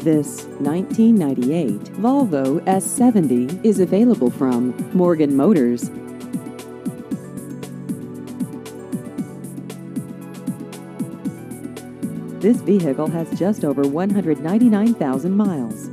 This 1998 Volvo S70 is available from Morgan Motors. This vehicle has just over 199,000 miles.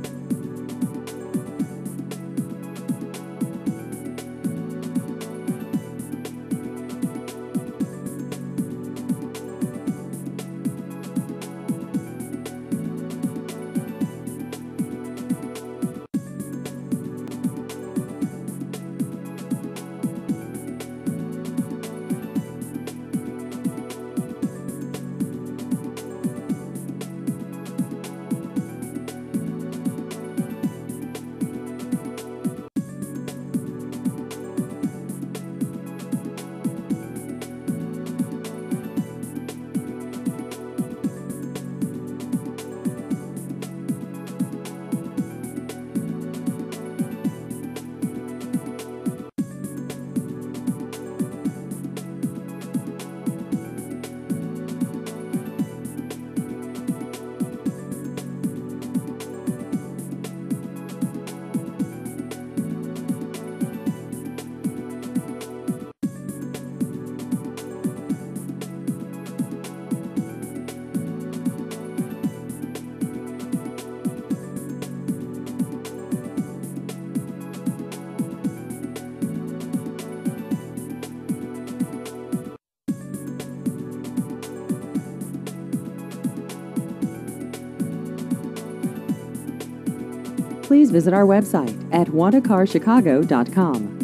Please visit our website at wantacarchicago.com.